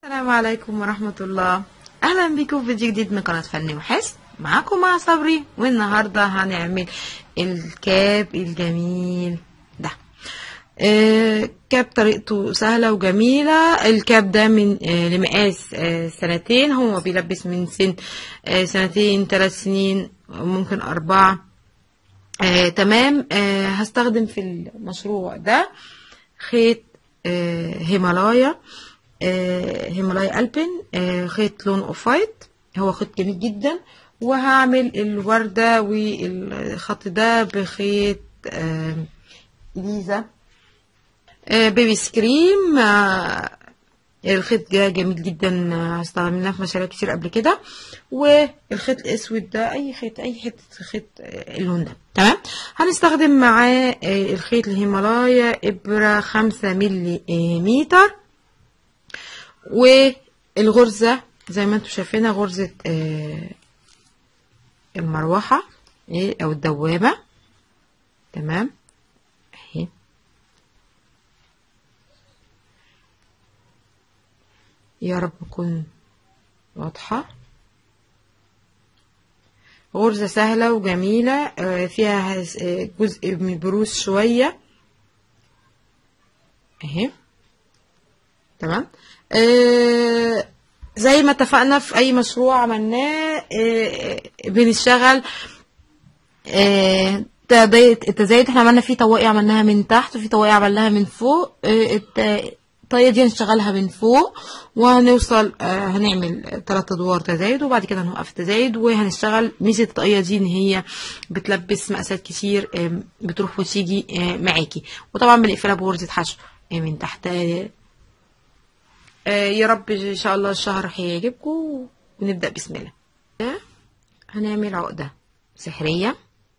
السلام عليكم ورحمة الله. أهلا بكم في فيديو جديد من قناة فن وحس. معاكم مع صبري، والنهاردة هنعمل الكاب الجميل ده. كاب طريقته سهلة وجميلة. الكاب ده من لمقاس سنتين. هو بيلبس من سن سنتين 3 سنين ممكن 4. تمام. هستخدم في المشروع ده خيط هيمالايا ألبن، خيط لون اوف وايت. هو خيط جميل جدا. وهعمل الوردة والخط ده بخيط ليزا بيبي سكريم. الخيط ده جميل جدا، استخدمناه في مشاريع كتير قبل كده. والخيط الاسود ده اي حته خيط اللون ده. تمام. هنستخدم معاه الخيط الهيمالايا ابره 5 مليمتر، والغرزة زي ما انتم شايفينها غرزة المروحة او الدوامة. تمام اهي. يا رب تكون واضحة. غرزة سهلة وجميلة، فيها جزء من البروز شوية اهي. تمام. زي ما اتفقنا في اي مشروع عملناه، بنشتغل التزايد. احنا عملنا فيه طواقي عملناها من تحت، وفي طواقي عملناها من فوق. الطاقية دي هنشتغلها من فوق، وهنوصل هنعمل 3 ادوار تزايد، وبعد كده هنوقف تزايد. وهنشتغل ميزة الطاقية دي ان هي بتلبس مقاسات كتير، بتروح وتيجي معاكي. وطبعا بنقفلها بغرزة حشو من تحت. يا رب ان شاء الله الشهر هيعجبكم. ونبدأ بسم الله. هنعمل عقدة سحرية،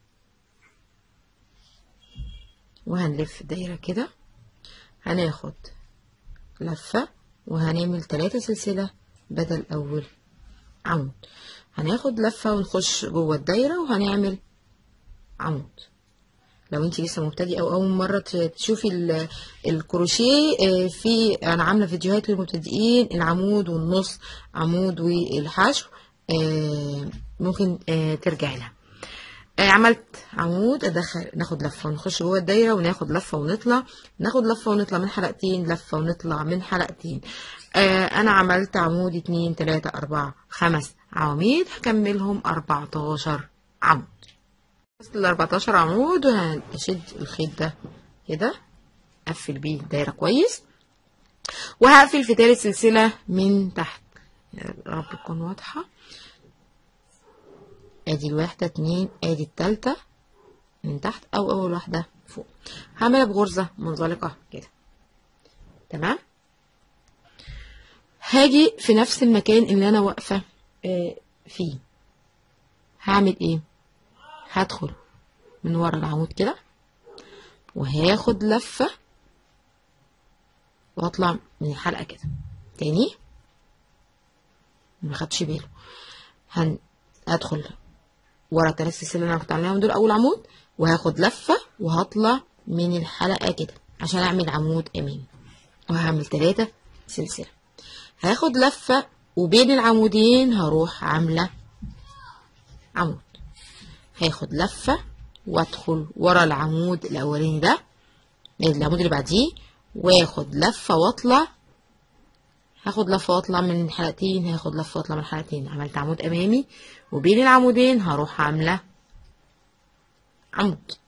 وهنلف دايرة كده. هناخد لفة، وهنعمل 3 سلسلة بدل اول عمود. هناخد لفة ونخش جوه الدايرة، وهنعمل عمود. لو انت لسه مبتدئه او اول مره تشوفي الكروشيه، انا عامله فيديوهات للمبتدئين، العمود والنص عمود والحشو، ممكن ترجعي لها. عملت عمود، ناخد لفه ونخش جوه الدايره، وناخد لفه ونطلع، ناخد لفه ونطلع من حلقتين، لفه ونطلع من حلقتين. انا عملت عمود 2 3 4 5 عواميد، هكملهم 14 عمود. ال 14 عمود، وهشد الخيط ده كده، اقفل بيه الدايره كويس، وهقفل في 3 سلسله من تحت. يا رب تكون واضحه. ادي الواحده 2، ادي التالتة من تحت، او اول واحده فوق. هعملها بغرزه منزلقه كده. تمام. هاجي في نفس المكان اللي انا واقفه فيه. هعمل ايه؟ هدخل من ورا العمود كده، وهاخد لفة، واطلع من الحلقة كده تاني. ما خدش باله. هدخل ورا 3 سلسلة اللي انا كنت عاملاهم دول اول عمود، وهاخد لفة، وهطلع من الحلقة كده عشان اعمل عمود امامي. وهعمل 3 سلسلة. هاخد لفة، وبين العمودين هروح عاملة عمود. هاخد لفة، وادخل ورا العمود الاولاني ده، العمود اللي بعديه، واخد لفة واطلع. هاخد لفة واطلع من حلقتين، هاخد لفة واطلع من حلقتين. عملت عمود امامي، وبين العمودين هروح عاملة عمود.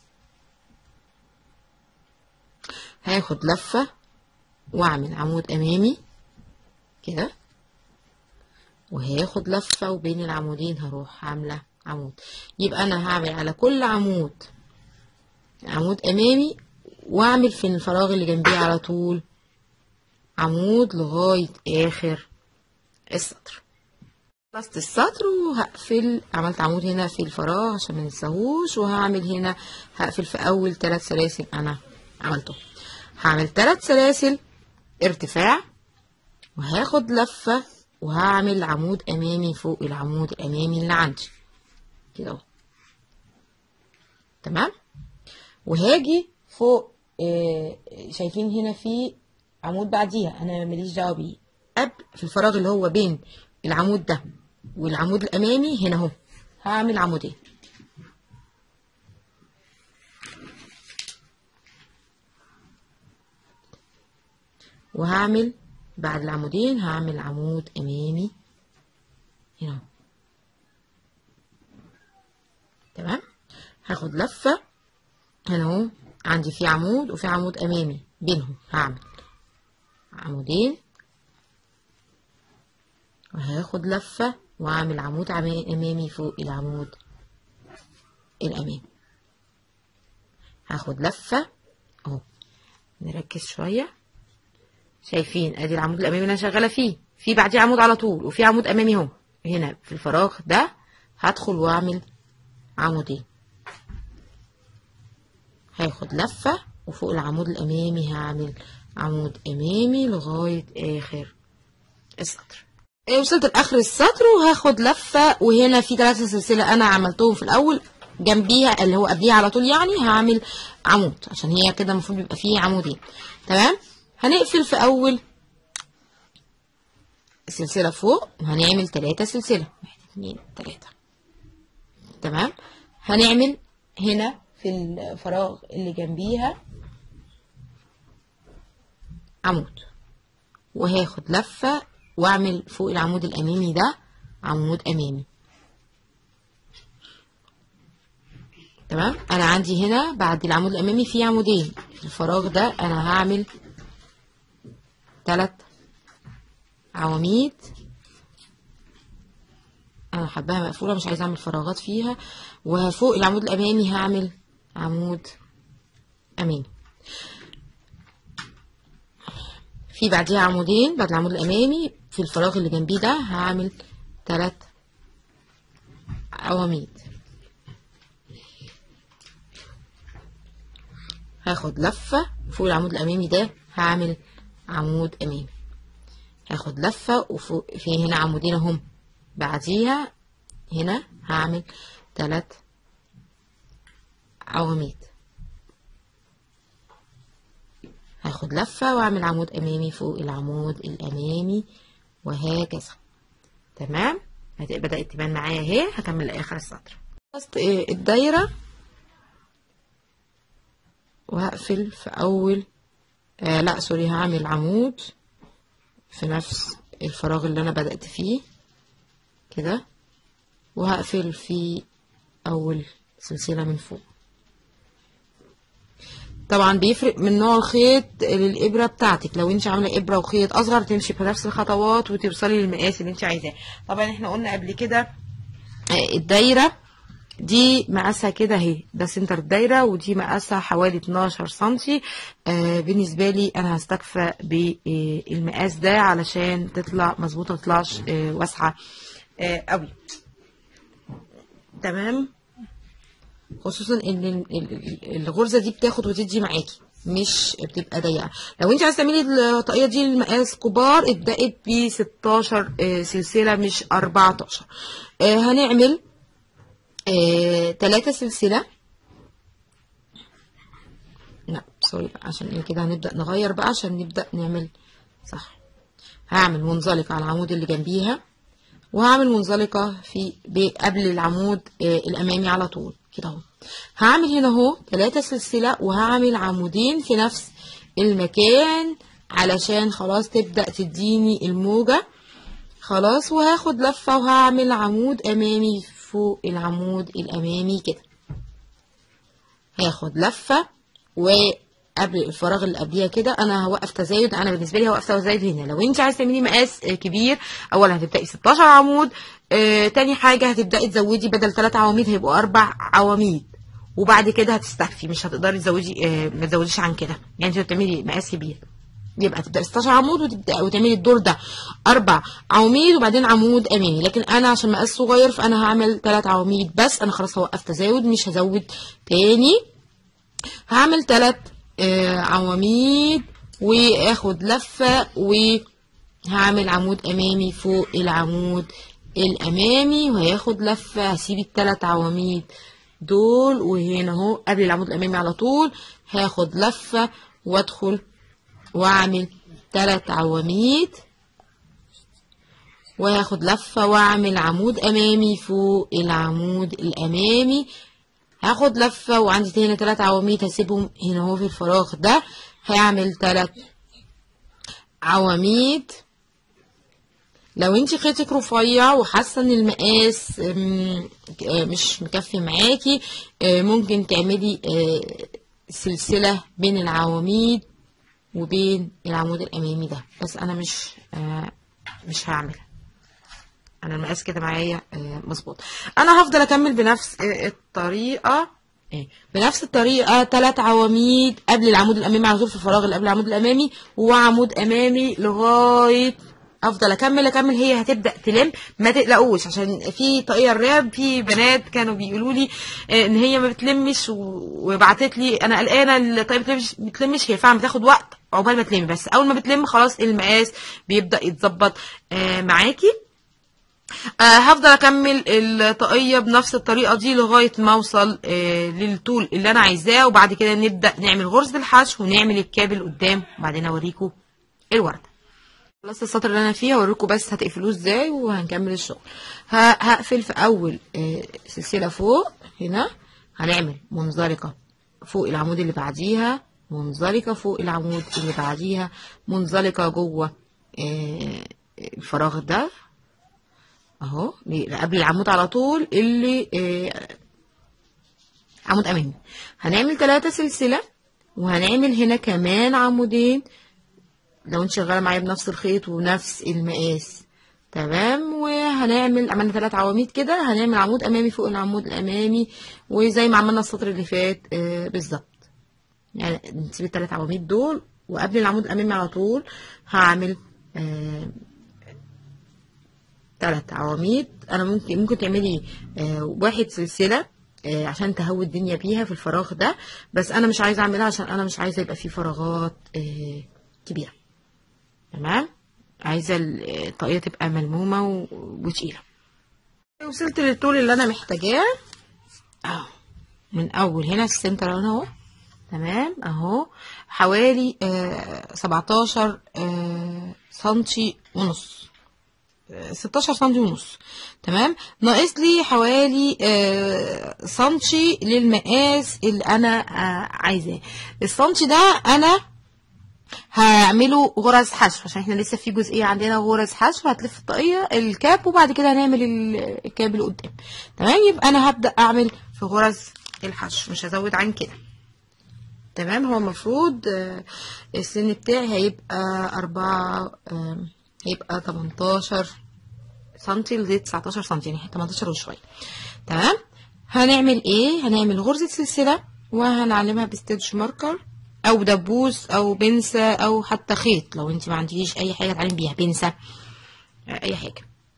هاخد لفة واعمل عمود امامي كده، وهاخد لفة، وبين العمودين هروح عاملة عمود. يبقى انا هعمل على كل عمود عمود امامي، واعمل في الفراغ اللي جنبيه على طول عمود لغاية اخر السطر. خلصت السطر وهقفل. عملت عمود هنا في الفراغ عشان ما ننساهوش، وهعمل هنا هقفل في اول 3 سلاسل انا عملتهم. هعمل 3 سلاسل ارتفاع، وهاخد لفة، وهعمل عمود امامي فوق العمود الامامي اللي عندي كده اهو. تمام. وهاجي فوق، شايفين هنا في عمود بعديها، انا ماليش دعوه بيه. في الفراغ اللي هو بين العمود ده والعمود الامامي هنا اهو هعمل عمودين. وهعمل بعد العمودين هعمل عمود امامي هنا. تمام. هاخد لفة هنا اهو، عندي في عمود وفي عمود امامي بينهم، هعمل عمودين وهاخد لفة واعمل عمود امامي فوق العمود الامامي. هاخد لفة اهو، نركز شوية. شايفين ادي العمود الامامي اللي انا شغاله فيه، في بعديه عمود على طول وفي عمود امامي اهو. هنا في الفراغ ده هدخل واعمل عمودين، هاخد لفه وفوق العمود الامامي هعمل عمود امامي لغايه اخر السطر. وصلت لاخر السطر وهاخد لفه، وهنا في 3 سلسله انا عملتهم في الاول جنبيها اللي هو قبليها على طول، يعني هعمل عمود عشان هي كده المفروض يبقى فيه عمودين. تمام. هنقفل في اول سلسله فوق وهنعمل 3 سلسله، 1 2 3. تمام. هنعمل هنا في الفراغ اللي جنبيها عمود، وهاخد لفه واعمل فوق العمود الامامي ده عمود امامي. تمام. انا عندي هنا بعد العمود الامامي في عمودين، في الفراغ ده انا هعمل 3 عواميد. انا حباها مقفوله مش عايزه اعمل فراغات فيها. وفوق العمود الامامي هعمل عمود امامي، في بعديها عمودين بعد العمود الامامي. في الفراغ اللي جنبيه ده هعمل 3 عواميد. هاخد لفه فوق العمود الامامي ده هعمل عمود امامي. هاخد لفه وفوق في هنا عمودين اهم، بعديها هنا هعمل 3 عواميد. هاخد لفه واعمل عمود امامي فوق العمود الامامي وهكذا. تمام. بدأت تبان معايا اهي. هكمل لاخر السطر. خلصت الدايره وهقفل في اول لا سوري، هعمل عمود في نفس الفراغ اللي انا بدأت فيه كده، وهقفل في اول سلسلة من فوق. طبعا بيفرق من نوع الخيط للابره بتاعتك، لو انت عامله ابره وخيط اصغر تمشي بنفس الخطوات وتوصلي للمقاس اللي انت عايزاه. طبعا احنا قلنا قبل كده الدايره دي مقاسها كده اهي، ده سنتر الدايره، ودي مقاسها حوالي 12 سنتي. بالنسبه لي انا هستكفى بالمقاس ده علشان تطلع مظبوطه، متطلعش واسعه قوي. تمام. خصوصا ان الغرزه دي بتاخد وتدي معاكي، مش بتبقى ضيقه. لو انت عايزه تعملي الطاقيه دي المقاس كبار ابدأي ب 16 سلسله مش 14. هنعمل 3 سلسله. لا سوري بقى، عشان كده هنبدأ نغير بقى عشان نبدأ نعمل صح. هعمل منزلقه على العمود اللي جنبيها، وهعمل منزلقه في قبل العمود الامامي على طول كده اهو. هعمل هنا اهو 3 سلسله وهعمل عمودين في نفس المكان علشان خلاص تبدأ تديني الموجه خلاص. وهاخد لفه وهعمل عمود امامي فوق العمود الامامي كده. هاخد لفه وقبل الفراغ اللي قبليها كده انا هوقف تزايد. انا بالنسبه لي هوقف تزايد هنا. لو انت عايزه تعملي مقاس كبير اولا هتبداي 16 عمود. تاني حاجه هتبداي تزودي بدل 3 عواميد هيبقوا 4 عواميد، وبعد كده هتستكفي مش هتقدري تزودي ما تزوديش عن كده. يعني انت بتعملي مقاس كبير يبقى تبداي 16 عمود وتعملي الدور ده 4 عواميد وبعدين عمود امامي. لكن انا عشان مقاس صغير فانا هعمل 3 عواميد بس. انا خلاص هوقف تزايد مش هزود تاني. هعمل 3 عواميد واخد لفه وهعمل عمود امامي فوق العمود الامامي وهياخد لفه. هسيب ال3 عواميد دول وهنا اهو قبل العمود الامامي على طول هاخد لفه وادخل واعمل 3 عواميد وهاخد لفة واعمل عمود امامي فوق العمود الامامي. هاخد لفة وعندي هنا 3 عواميد هسيبهم هنا اهو في الفراغ ده، هعمل 3 عواميد. لو انتي خيطك رفيع وحاسه ان المقاس مش مكفي معاكي، ممكن تعملي سلسله بين العواميد وبين العمود الامامي ده، بس انا مش هعملها، انا المقاس كده معايا مظبوط. انا هفضل اكمل بنفس الطريقه 3 عواميد قبل العمود الامامي على طول في الفراغ اللي قبل العمود الامامي، وعمود امامي لغايه افضل اكمل هي هتبدا تلم. ما تقلقوش، عشان في طاقيه الراب في بنات كانوا بيقولوا لي ان هي ما بتلمش، وبعتت لي انا قلقانه الطاقيه بتلمش. هي فعلا بتاخد وقت عقبال ما تلم، بس اول ما بتلم خلاص المقاس بيبدا يتظبط معاكي. هفضل اكمل الطاقيه بنفس الطريقه دي لغايه ما اوصل للطول اللي انا عايزاه، وبعد كده نبدا نعمل غرزه الحشو ونعمل الكابل قدام، وبعدين اوريكم الورده. خلصت السطر اللي انا فيه، هوريكم بس هتقفلوه ازاي وهنكمل الشغل. هقفل في اول سلسله فوق هنا، هنعمل منزلقه فوق العمود اللي بعديها، منزلقه فوق العمود اللي بعديها، منزلقه جوه الفراغ ده اهو قبل العمود على طول اللي عمود امامي. هنعمل 3 سلسله وهنعمل هنا كمان عمودين لو انت شغاله معايا بنفس الخيط ونفس المقاس. تمام، وهنعمل عملنا 3 عواميد كده، هنعمل عمود امامي فوق العمود الامامي، وزي ما عملنا السطر اللي فات بالظبط. يعني نسيب ال3 عواميد دول، وقبل العمود الامامي على طول هعمل 3 عواميد. انا ممكن تعملي 1 سلسله عشان تهوي الدنيا بيها في الفراغ ده، بس انا مش عايزه اعملها عشان انا مش عايزه يبقى فيه فراغات كبيره. تمام، عايزه الطاقيه تبقى ملمومه وتقيله. وصلت للطول اللي انا محتاجاه اهو، من اول هنا السنتر اهو. تمام اهو، حوالي 17 سنتي ونص، 16 سنتي ونص. تمام، ناقص لي حوالي سنتي للمقاس اللي انا عايزاه. السنتي ده انا هعمله غرز حشو، عشان احنا لسه في جزئيه عندنا غرز حشو. هتلف الطاقيه الكاب وبعد كده هنعمل الكاب اللي قدام. تمام، يبقى انا هبدا اعمل في غرز الحشو، مش هزود عن كده. تمام، هو المفروض السن بتاعي هيبقى 18 سنتي لغايه 19 سنتي، يعني 18 وشويه. تمام، هنعمل ايه؟ هنعمل غرزه سلسله وهنعلمها بستيتش ماركر او دبوس او بنسة او حتى خيط، لو انت ما عندكيش اي حاجه تعلم بيها، بنسة اي حاجه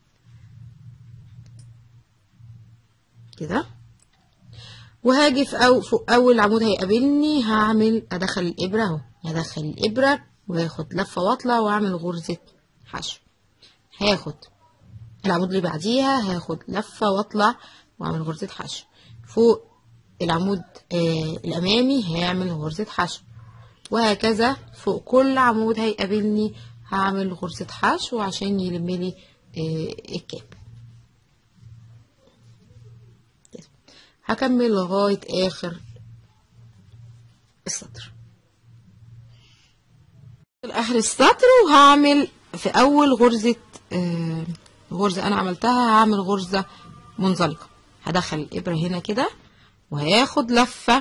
كده. وهاجي فوق اول عمود هيقابلني ادخل الابره اهو، هدخل الابره واخد لفه واطلع واعمل غرزه حشو. هاخد العمود اللي بعديها هاخد لفه واطلع واعمل غرزه حشو. فوق العمود الامامي هعمل غرزه حشو، وهكذا فوق كل عمود هيقابلني هعمل غرزة حشو عشان يلملي الكاب. هكمل لغاية اخر السطر، اخر السطر، وهعمل في اول غرزة انا عملتها هعمل غرزة منزلقة. هدخل الابرة هنا كده وهاخد لفة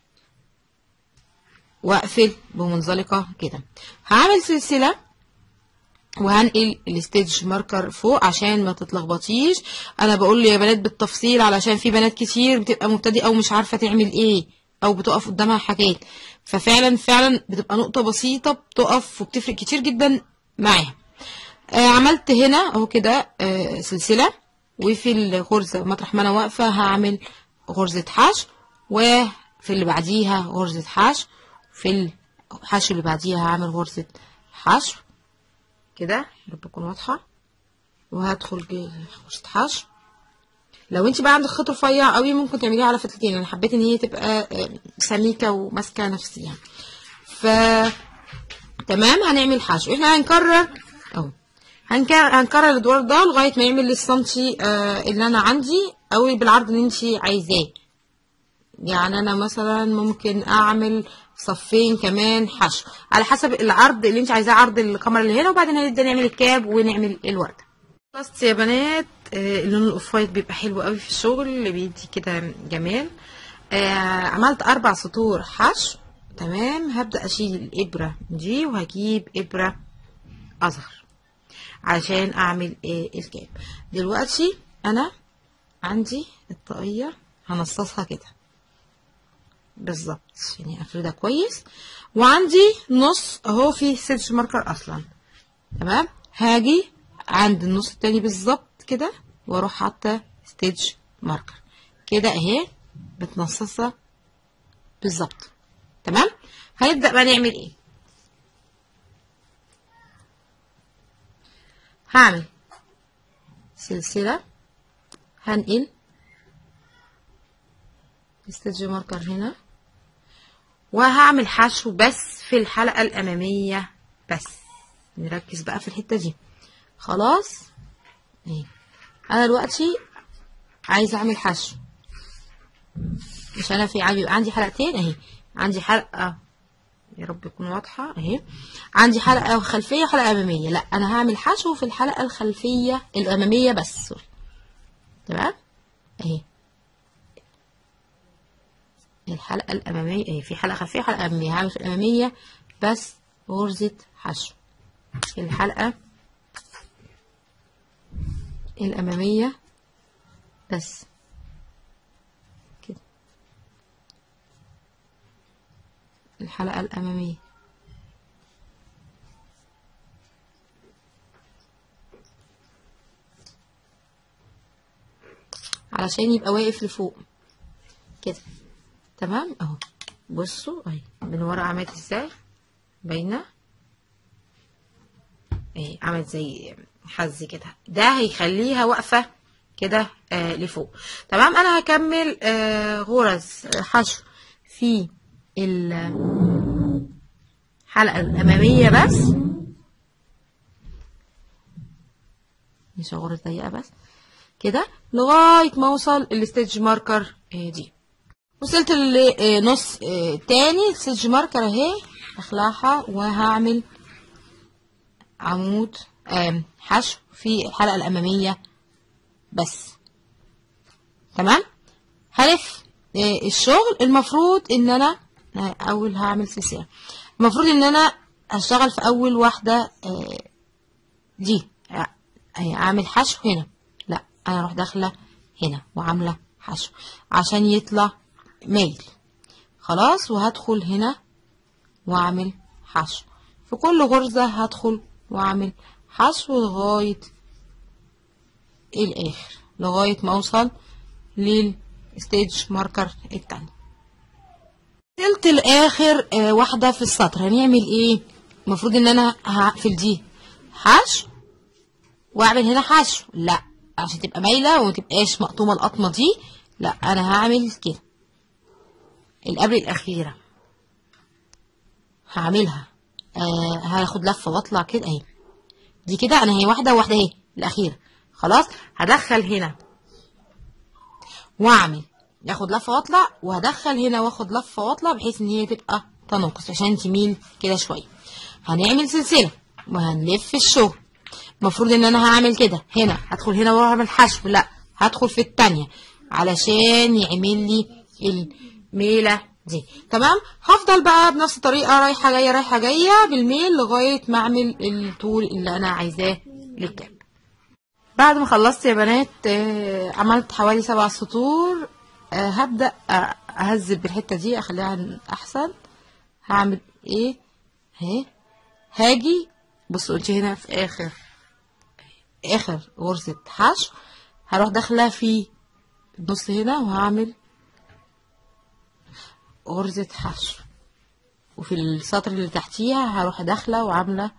واقفل بمنزلقه كده. هعمل سلسله وهنقل الستيتش ماركر فوق عشان ما تتلخبطيش. انا بقول يا بنات بالتفصيل علشان في بنات كتير بتبقى مبتدئه او مش عارفه تعمل ايه او بتقف قدامها حاجات، ففعلا بتبقى نقطه بسيطه بتقف وبتفرق كتير جدا معاها. عملت هنا اهو كده سلسله، وفي الغرزه مطرح ما انا واقفه هعمل غرزه حشو، وفي اللي بعديها غرزه حشو، في الحشو اللي بعديها هعمل غرزة حشو كده تكون واضحة، وهدخل غرزة حشو. لو انت بقى عندك خيط رفيع قوي ممكن تعمليها على فتلتين، انا حبيت ان هي تبقى سميكة وماسكة نفسيها. تمام، هنعمل حشو. احنا هنكرر اهو، هنكرر الادوار ده لغايه ما يعمل السنتي اللي انا عندي او بالعرض اللي انت عايزاه. يعني انا مثلا ممكن اعمل صفين كمان حشو على حسب العرض اللي انت عايزاه، عرض الكاميرا اللي هنا، وبعدين هنبدا نعمل الكاب ونعمل الورده. خلاص يا بنات، اللون الاوف وايت بيبقى حلو قوي في الشغل، اللي بيدي كده جمال. عملت 4 سطور حشو. تمام، هبدا اشيل الابره دي وهجيب ابره اصغر عشان اعمل الكاب. دلوقتي انا عندي الطاقيه هنصصها كده بالظبط، يعني افردها كويس، وعندي نص اهو فيه ستيتش ماركر اصلا. تمام، هاجي عند النص التاني بالظبط كده واروح حاطه ستيتش ماركر كده اهي متنصصه بالظبط. تمام، هنبدا بقى نعمل ايه. هعمل سلسله، هنقل ستيتش ماركر هنا، وهعمل حشو بس في الحلقة الأمامية بس. نركز بقى في الحتة دي. خلاص اهي، أنا دلوقتي عايزة أعمل حشو، مش أنا في عندي حلقتين أهي، عندي حلقة يا رب تكون واضحة أهي، عندي حلقة خلفية وحلقة أمامية. لأ، أنا هعمل حشو في الحلقة الخلفية الأمامية بس. تمام أهي الحلقة الأمامية اهي، في حلقة خلفية وحلقة أمامية، هعمل في الأمامية بس غرزة حشو في الحلقة الأمامية بس كده، الحلقة الأمامية. علشان يبقى واقف لفوق كده. تمام اهو، بصوا اهي من ورا عملت ازاي، باينه اهي، عملت زي حز كده، ده هيخليها واقفه كده لفوق. تمام، انا هكمل غرز حشو في الحلقه الاماميه بس، مش غرز ضيقه بس كده لغايه ما اوصل الستيتش ماركر دي. وصلت لنص تاني ستيتش ماركر اهي، هخلعها وهعمل عمود حشو في الحلقة الأمامية بس. تمام، هلف الشغل. المفروض ان انا اول هعمل سلسلة، المفروض ان انا هشتغل في اول واحدة دي اعمل حشو هنا، لا انا اروح داخلة هنا وعاملة حشو عشان يطلع مايل. خلاص، وهدخل هنا واعمل حشو في كل غرزة، هدخل واعمل حشو لغاية الاخر، لغاية ما اوصل للستيج ماركر التاني. وصلت لاخر واحدة في السطر. هنعمل ايه؟ المفروض ان انا هقفل دي حشو واعمل هنا حشو، لا عشان تبقى مايلة وما تبقاش مقطومة القطمة دي، لا انا هعمل كده القبل الاخيرة هعملها هاخد لفه واطلع كده اهي، دي كده انا هي واحده وواحده اهي الاخيره. خلاص، هدخل هنا واعمل ياخد لفه واطلع، وهدخل هنا واخد لفه واطلع بحيث ان هي تبقى تناقص عشان تميل كده شويه. هنعمل سلسله وهنلف الشغل. المفروض ان انا هعمل كده هنا، هدخل هنا واعمل حشو، لا هدخل في التانيه علشان يعمل لي الميله دي. تمام، هفضل بقى بنفس الطريقه رايحه جايه رايحه جايه بالميل لغايه ما اعمل الطول اللي انا عايزاه للكاب. بعد ما خلصت يا بنات عملت حوالي 7 سطور. هبدا اهذب الحته دي اخليها احسن. هعمل ايه اهي، هاجي بصوا انت هنا في اخر غرزه حشو هروح داخله في النص هنا وهعمل غرزة حشو، وفي السطر اللي تحتيها هروح داخلة وعاملة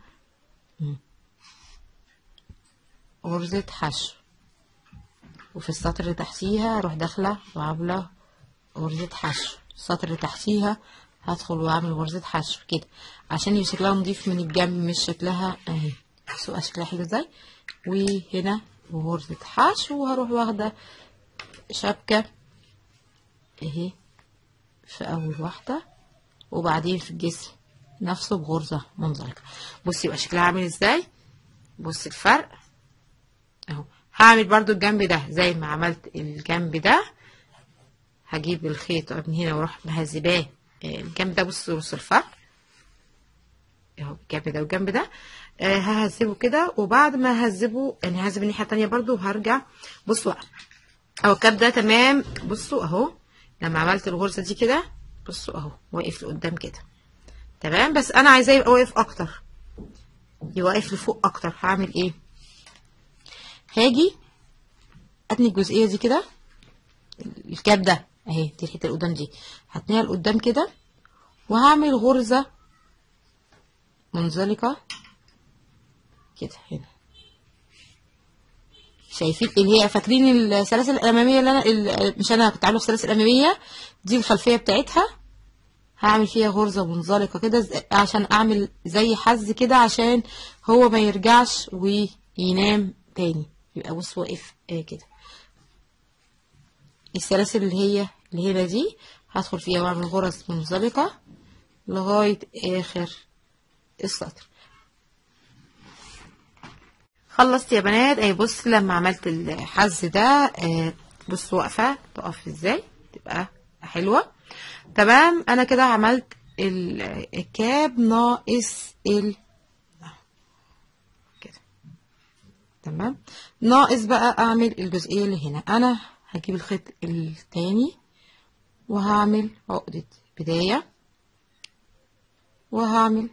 غرزة حشو، وفي السطر اللي تحتيها هروح داخلة وعاملة غرزة حشو، السطر اللي تحتيها هدخل واعمل غرزة حشو كده عشان يبقى شكلها نضيف من الجنب، مش شكلها اهي بصوا شكلها حلو ازاي. وهنا غرزة حشو، وهروح واخدة شبكة اهي في اول واحدة، وبعدين في الجسم نفسه بغرزة منزلقة. بصي يبقى شكلها عامل ازاي. بصي الفرق اهو. هعمل برضو الجنب ده زي ما عملت الجنب ده، هجيب الخيط من هنا واروح مهذباه الجنب ده. بصوا الفرق اهو، الجنب ده والجنب ده. ههذبه كده، وبعد ما ههذبه يعني ههذب الناحيه التانيه برضو وهرجع. بصوا اهو الكاب ده تمام. بصوا اهو لما عملت الغرزه دي كده، بصوا اهو واقف لقدام كده تمام. بس انا عايزاه يبقى واقف اكتر، يبقى واقف لفوق اكتر. هعمل ايه؟ هاجي اتني الجزئيه دي كده، الكاب ده اهي دي الحته اللي قدام دي، هتنيها لقدام كده، وهعمل غرزه منزلقه كده هنا. شايفين اللي هي فاكرين السلاسل الاماميه اللي انا مش انا كنت عامله السلاسل الاماميه دي، الخلفيه بتاعتها هعمل فيها غرزه منزلقه كده عشان اعمل زي حز كده، عشان هو ما يرجعش وينام تاني، يبقى بص واقف كده. السلاسل اللي هنا دي هدخل فيها واعمل غرز منزلقه لغايه اخر السطر. خلصت يا بنات اهي. بص لما عملت الحز ده بص واقفه تقف ازاي، تبقى حلوه تمام. انا كده عملت الكاب، ناقص كده تمام. ناقص بقى اعمل الجزئيه اللي هنا. انا هجيب الخيط التاني وهعمل عقده بدايه، وهعمل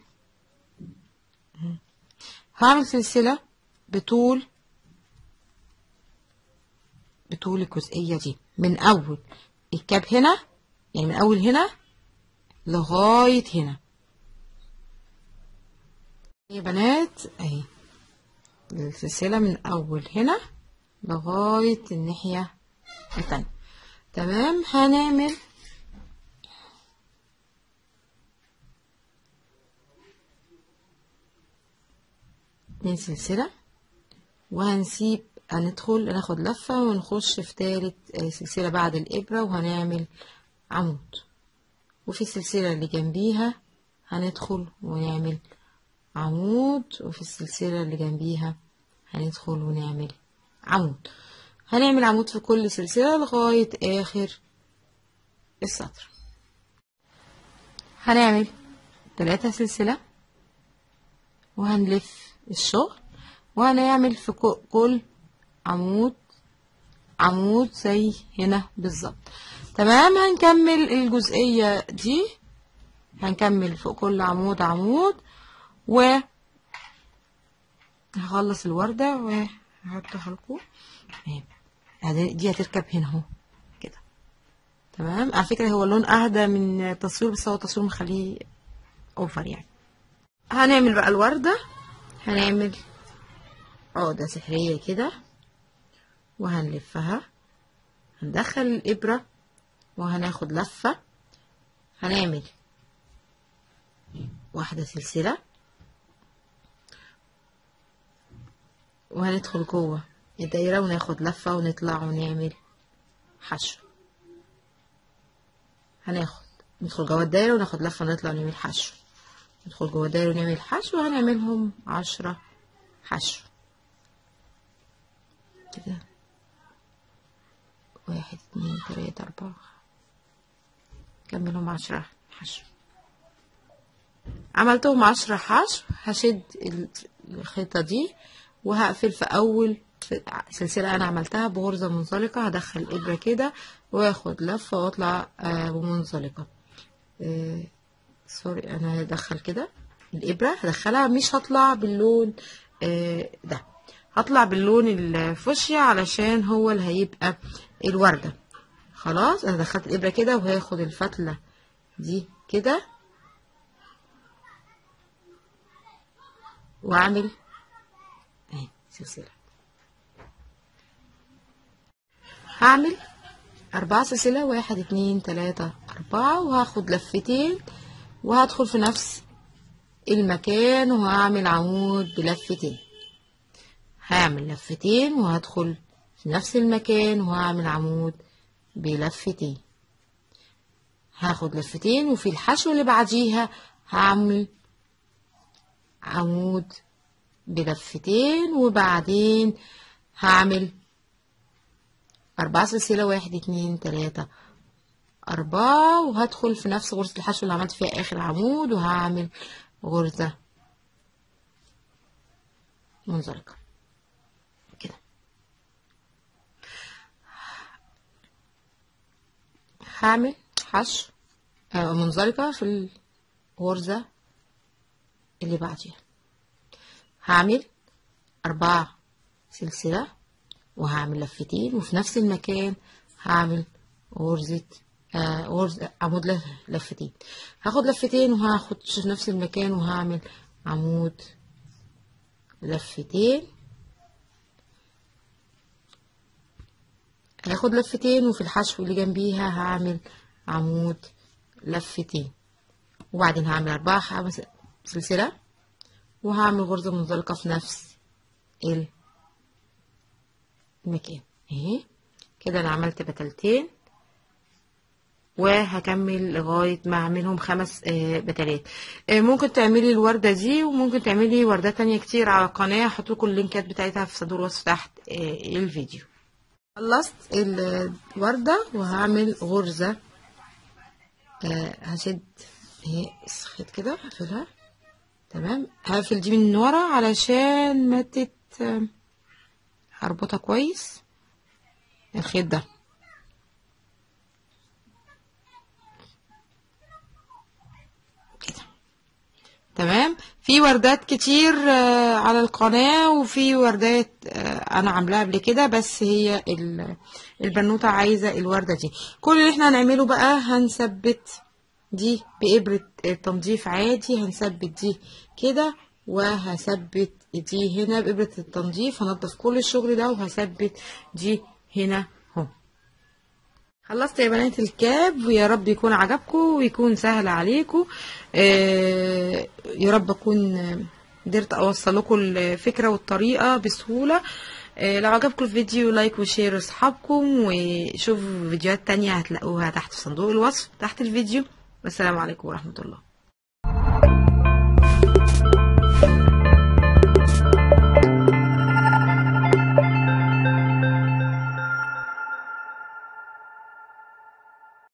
سلسله بطول الجزئيه دي من اول الكاب هنا، يعني من اول هنا لغايه هنا يا بنات اهي. السلسله من اول هنا لغايه الناحيه التانيه تمام. هنعمل اتنين سلسله، وهنسيب ناخد لفه ونخش في تالت سلسله بعد الابره، وهنعمل عمود. وفي السلسله اللي جنبيها هندخل ونعمل عمود، وفي السلسله اللي جنبيها هندخل ونعمل عمود. هنعمل عمود في كل سلسله لغايه اخر السطر. هنعمل 3 سلسله وهنلف الشغل، وهنعمل في كل عمود زي هنا بالظبط تمام. هنكمل الجزئيه دي، هنكمل فوق كل عمود، و هخلص الورده وهحطها لكم. دي هتركب هنا اهو كده تمام. على فكره هو اللون اهدى من التصوير، بس هو التصوير مخليه اوفر يعني. هنعمل بقى الورده. هنعمل عقده سحريه كده، وهنلفها، هندخل الابره وهناخد لفه، هنعمل واحده سلسله، وهندخل جوه الدايره وناخد لفه ونطلع ونعمل حشو. ندخل جوه الدايره وناخد لفه ونطلع ونعمل حشو، ندخل جوه الدايره ونعمل حشو، وهنعملهم 10 حشو كده. 1 2 3 4 كملهم 10 حشو. عملتهم 10 حشو. هشد الخيطه دي وهقفل في اول سلسله انا عملتها بغرزه منزلقه. هدخل الابره كده واخد لفه واطلع بمنزلقه. سوري، انا هدخل كده الابره، هدخلها مش هطلع باللون ده، هطلع باللون الفوشيا علشان هو اللي هيبقى الورده. خلاص انا دخلت الابره كده، وهاخد الفتله دي كده واعمل اهي سلسله. هعمل 4 سلسله، 1 2 3 4، وهاخد لفتين وهدخل في نفس المكان وهعمل عمود بلفتين. هعمل لفتين وهدخل في نفس المكان وهعمل عمود بلفتين. هاخد لفتين وفي الحشو اللي بعديها هعمل عمود بلفتين، وبعدين هعمل 4 سلسلة، 1 2 3 4، وهدخل في نفس غرزة الحشو اللي عملت فيها آخر عمود وهعمل غرزة منزلقة كده. هعمل حشو منزلقة في الغرزة اللي بعديها. هعمل 4 سلسلة وهعمل لفتين، وفي نفس المكان هعمل غرزة عمود لفتين. هاخد لفتين وهاخد في نفس المكان وهعمل عمود لفتين. هاخد لفتين وفي الحشو اللي جنبيها هعمل عمود لفتين، وبعدين هعمل 4 سلسلة وهعمل غرزة منزلقة في نفس المكان اهي كده. انا عملت بتلتين وهكمل لغاية ما اعملهم 5 بتلات. ممكن تعملي الوردة دي وممكن تعملي وردات تانية كتير على القناة، هحط لكم اللينكات بتاعتها في صندوق الوصف تحت الفيديو. خلصت الوردة وهعمل غرزة هشد اهي الخيط كده، هقفلها تمام. هقفل دي من ورا علشان ما هربطها كويس الخيط ده كده تمام. في وردات كتير على القناة، وفي وردات انا عاملاها قبل كده، بس هي البنوتة عايزة الوردة دي. كل اللي احنا هنعمله بقى هنثبت دي بإبرة التنظيف عادي، هنثبت دي كده وهثبت دي هنا بإبرة التنظيف. هنضف كل الشغل ده وهثبت دي هنا اهو. خلصت يا بنات الكاب، ويا رب يكون عجبكم ويكون سهل عليكم. يا رب اكون قدرت اوصل لكم الفكره والطريقه بسهوله. لو عجبكم الفيديو لايك وشير لاصحابكم، وشوفوا فيديوهات تانية هتلاقوها تحت صندوق الوصف تحت الفيديو. والسلام عليكم ورحمه الله.